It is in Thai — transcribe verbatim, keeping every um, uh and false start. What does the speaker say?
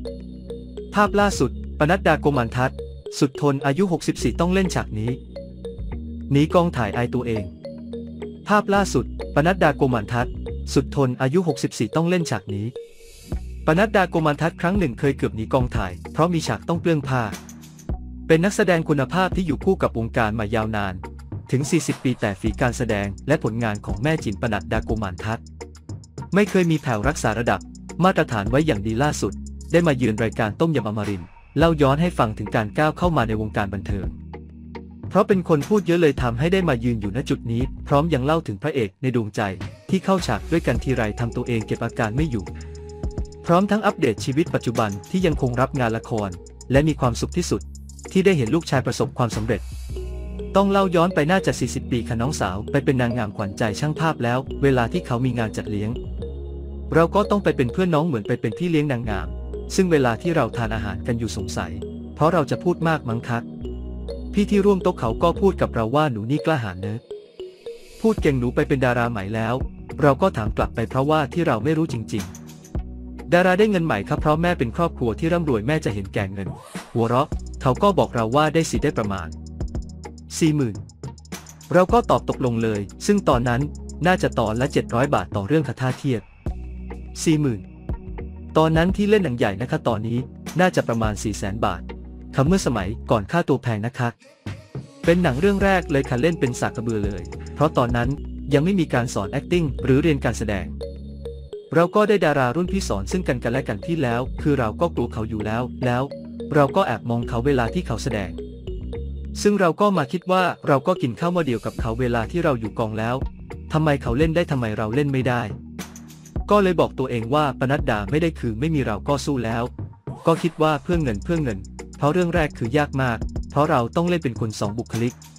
ภาพล่าสุดปนัดดา โกมันทัศน์สุดทนอายุหกสิบสี่ต้องเล่นฉากนี้หนีกองถ่ายอายตัวเองภาพล่าสุดปนัดดา โกมันทัศน์สุดทนอายุหกสิบสี่ต้องเล่นฉากนี้ปนัดดา โกมันทัศน์ครั้งหนึ่งเคยเกือบหนีกองถ่ายเพราะมีฉากต้องเปลื้องผ้าเป็นนักแสดงคุณภาพที่อยู่คู่กับวงการมายาวนานถึงสี่สิบปีแต่ฝีการแสดงและผลงานของแม่จิ๋มปนัดดา โกมันทัศน์ไม่เคยมีแผ่วรักษาระดับมาตรฐานไว้อย่างดีล่าสุดได้มาเยือนรายการต้มยำอมรินทร์เล่าย้อนให้ฟังถึงการก้าวเข้ามาในวงการบันเทิงเพราะเป็นคนพูดเยอะเลยทำให้ได้มายืนอยู่ณจุดนี้พร้อมยังเล่าถึงพระเอกในดวงใจที่เข้าฉากด้วยกันทีไรทำตัวเองเก็บอาการไม่อยู่พร้อมทั้งอัปเดตชีวิตปัจจุบันที่ยังคงรับงานละครและมีความสุขที่สุดที่ได้เห็นลูกชายประสบความสำเร็จต้องเล่าย้อนไปน่าจะสี่สิบปีค่ะน้องสาวไปเป็นนางงามขวัญใจช่างภาพแล้วเวลาที่เขามีงานจัดเลี้ยงเราก็ต้องไปเป็นเพื่อนน้องเหมือนไปเป็นพี่เลี้ยงนางงามซึ่งเวลาที่เราทานอาหารกันอยู่สงสัยเพราะเราจะพูดมากมั้งคะพี่ที่ร่วมโต๊ะเขาก็พูดกับเราว่าหนูนี่กล้าหาญเนอะพูดเก่งหนูไปเป็นดาราใหม่แล้วเราก็ถามกลับไปเพราะว่าที่เราไม่รู้จริงๆดาราได้เงินใหม่ครับเพราะแม่เป็นครอบครัวที่ร่ำรวยแม่จะเห็นแก่เงินหัวเราะเขาก็บอกเราว่าได้สิได้ประมาณสี่หมื่นเราก็ตอบตกลงเลยซึ่งตอนนั้นน่าจะตอนละเจ็ดร้อยบาทต่อเรื่องค่ะถ้าเทียบสี่หมื่นตอนนั้นที่เล่นหนังใหญ่นะคะตอนนี้น่าจะประมาณสี่แสนบาทคำเมื่อสมัยก่อนค่าตัวแพงนะคะเป็นหนังเรื่องแรกเลยค่ะเล่นเป็นสากกระเบือเลยเพราะตอนนั้นยังไม่มีการสอน acting หรือเรียนการแสดงเราก็ได้ดารารุ่นพี่สอนซึ่งกันกันและกันที่แล้วคือเราก็กลัวเขาอยู่แล้วแล้วเราก็แอบมองเขาเวลาที่เขาแสดงซึ่งเราก็มาคิดว่าเราก็กินข้าวหม้อเดียวกับเขาเวลาที่เราอยู่กองแล้วทำไมเขาเล่นได้ทำไมเราเล่นไม่ได้ก็เลยบอกตัวเองว่าปนัดดาไม่ได้คือไม่มีเราก็สู้แล้วก็คิดว่าเพื่อเงินเพื่อเงินเพราะเรื่องแรกคือยากมากเพราะเราต้องเล่นเป็นคนสองบุคลิก